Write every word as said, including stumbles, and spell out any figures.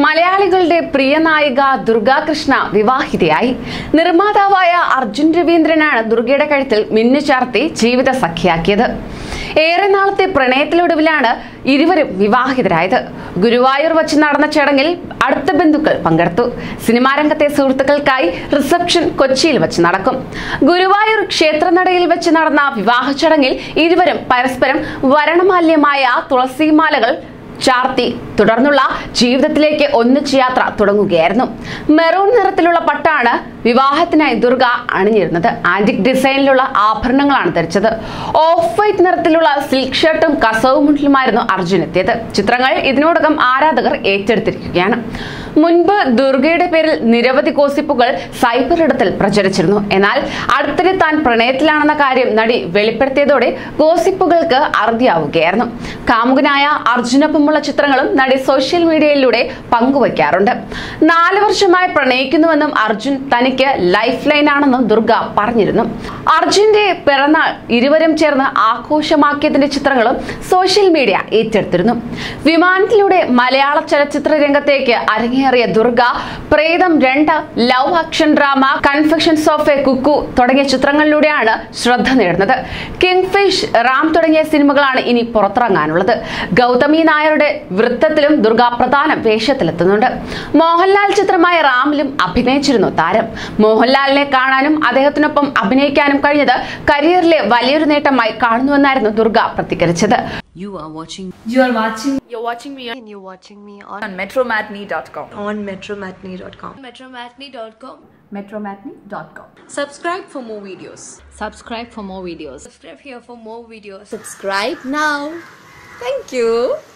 മലയാളികളുടെ പ്രിയ നായിക ദുർഗ കൃഷ്ണ വിവാഹിതയായി. നിർമ്മാതാവായ അർജുൻ രവീന്ദ്രനാണ് ദുർഗയുടെ കഴുത്തിൽ മിന്നു ചാർത്തി ജീവിത സഖിയാക്കിയത്. ഏറെ നാളത്തെ പ്രണയത്തിലൊടുവിലാണ് ഇരുവരും വിവാഹിതരായത്. ഗുരുവായൂർ വച്ച് നടന്ന ചടങ്ങിൽ അടുത്ത ബന്ധുക്കൾ പങ്കെടുത്തു. സിനിമാ രംഗത്തെ സുഹൃത്തുക്കൾക്കായി റിസപ്ഷൻ കൊച്ചിയിൽ വെച്ച് നടക്കും. ഗുരുവായൂർ ക്ഷേത്രനടയിൽ വെച്ച് നടന്ന വിവാഹ ചടങ്ങിൽ ഇരുവരും പരസ്പരം വരണമാല്യമായ തുളസിമാലകൾ ചാർത്തി തുടർന്നുള്ള ജീവിതത്തിലേക്ക് ഒന്നിച്ച് യാത്ര തുടങ്ങുകയായിരുന്നു. മെറൂൺ നിറത്തിലുള്ള പട്ടാണ് വിവാഹത്തിനായി ദുർഗ അണിഞ്ഞിരുന്നത്. ആന്റിക് ഡിസൈനിലുള്ള ആഭരണങ്ങളാണ് ധരിച്ചത്. ഓഫ് വൈറ്റ് നിറത്തിലുള്ള സിൽക്ക് ഷർട്ടും കസവ് മുണ്ടിലുമായിരുന്നു അർജുൻ എത്തിയത്. ചിത്രങ്ങൾ ഇതിനോടകം ആരാധകർ ഏറ്റെടുത്തിരിക്കുകയാണ്. മുൻപ് ദുർഗയുടെ പേരിൽ നിരവധി ഗോസിപ്പുകൾ സൈബർ ഇടത്തിൽ പ്രചരിച്ചിരുന്നു. എന്നാൽ അടുത്തിടെ താൻ പ്രണയത്തിലാണെന്ന കാര്യം നടി വെളിപ്പെടുത്തിയതോടെ ഗോസിപ്പുകൾക്ക് അറുതിയാവുകയായിരുന്നു. കാമുകനായ അർജുനൊപ്പമുള്ള ചിത്രങ്ങളും നടി സോഷ്യൽ മീഡിയയിലൂടെ പങ്കുവയ്ക്കാറുണ്ട്. നാല് വർഷമായി പ്രണയിക്കുന്നുവെന്നും അർജുൻ തനിക്ക് ലൈഫ് ലൈൻ ആണെന്നും ദുർഗ പറഞ്ഞിരുന്നു. അർജുന്റെ പിറന്നാൾ ഇരുവരും ചേർന്ന് ആഘോഷമാക്കിയതിന്റെ ചിത്രങ്ങളും സോഷ്യൽ മീഡിയ ഏറ്റെടുത്തിരുന്നു. വിമാനത്തിലൂടെ മലയാള ചലച്ചിത്ര രംഗത്തേക്ക് അരങ്ങേറിയ ദുർഗ പ്രേതം രണ്ട്, love action drama, confessions of a cuckoo തുടങ്ങിയ ചിത്രങ്ങളിലൂടെയാണ് ശ്രദ്ധ നേടുന്നത്. കിങ് ഫിഷ്, റാം തുടങ്ങിയ സിനിമകളാണ് ഇനി പുറത്തിറങ്ങാനുള്ളത്. ഗൗതമി നായരുടെ വൃത്തത്തിലും ദുർഗ പ്രധാന വേഷത്തിലെത്തുന്നുണ്ട്. മോഹൻലാൽ ചിത്രമായ റാമിലും അഭിനയിച്ചിരുന്നു താരം. മോഹൻലാലിനെ കാണാനും അദ്ദേഹത്തിനൊപ്പം അഭിനയിക്കാനും കഴിഞ്ഞത് കരിയറിലെ വലിയൊരു നേട്ടമായി കാണുന്നുവെന്നായിരുന്നു ദുർഗ പ്രതികരിച്ചത്. You are watching. You are watching. You're watching me. And you're watching me on, on metromatney dot com. On metromatney dot com. metromatney dot com. metromatney dot com. Subscribe for more videos. Subscribe for more videos. Subscribe here for more videos. Subscribe now. Thank you.